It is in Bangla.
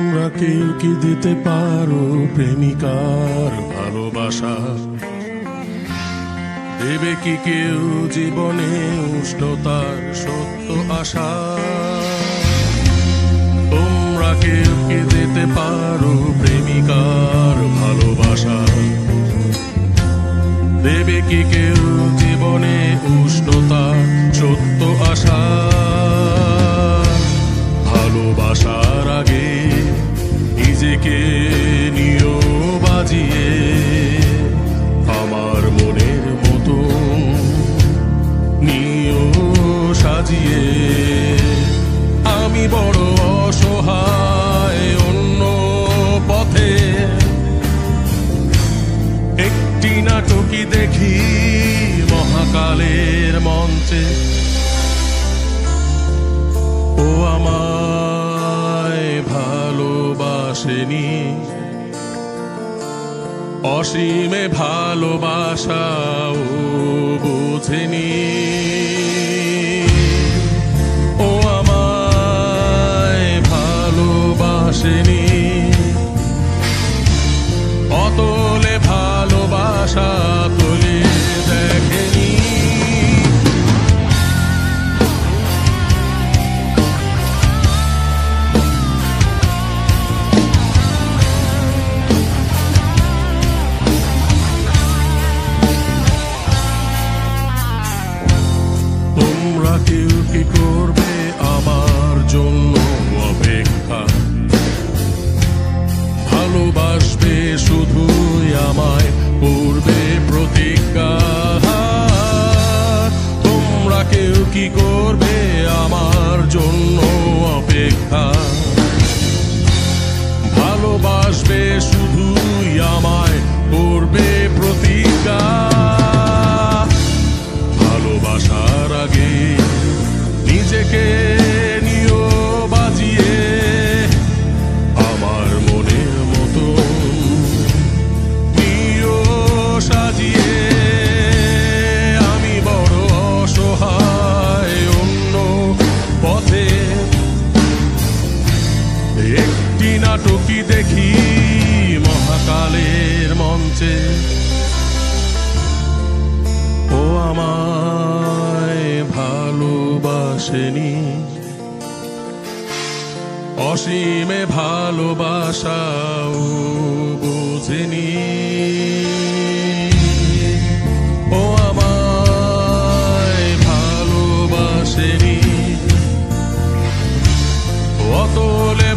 তোমরা কেউ কি দিতে পারো প্রেমিকার ভালোবাসা? দেবে কি কেউ জীবনে উষ্ণতার সত্য আশা? তোমরা কেউ কি দিতে পারো প্রেমিকার ভালোবাসা? দেবে কি কেউ জীবনে উষ্ণতার সত্য আশা? ভালোবাসার আগে নিজেকে নিও বাজিয়ে, আমার মনের মতো নিও সাজিয়ে। আমি বড় অসহায় অন্য পথে, একটি নাটকই দেখি মহাকালের মঞ্চে। ও আমায় ভালোবাসেনি, অসীমে ভালোবাসাও বোঝেনি। ও আমায় ভালোবাসেনি, অতলে ভালোবাসা তোলে দেখেনি। তোমরা কেউ কি করবে আমার জন্য অপেক্ষা? ভালোবাসবে শুধুই আমায়, করবে প্রতিজ্ঞা। তোমরা কেউ কি করবে আমার জন্য অপেক্ষা? ভালোবাসবে শুধুই আমায়, করবে প্রতিজ্ঞা। ভালোবাসার আগে নিজেকে নিও বাজিয়ে, আমার মনের মতো নিও সাজিয়ে। আমি বড় অসহায় অন্য পথে, একটি নাটকই দেখি মহাকালের মঞ্চে। ও আমায় ভালোবাসেনি, অসীমে ভালোবাসাও বোঝেনি। ও আমায় ভালোবাসেনি, অতলে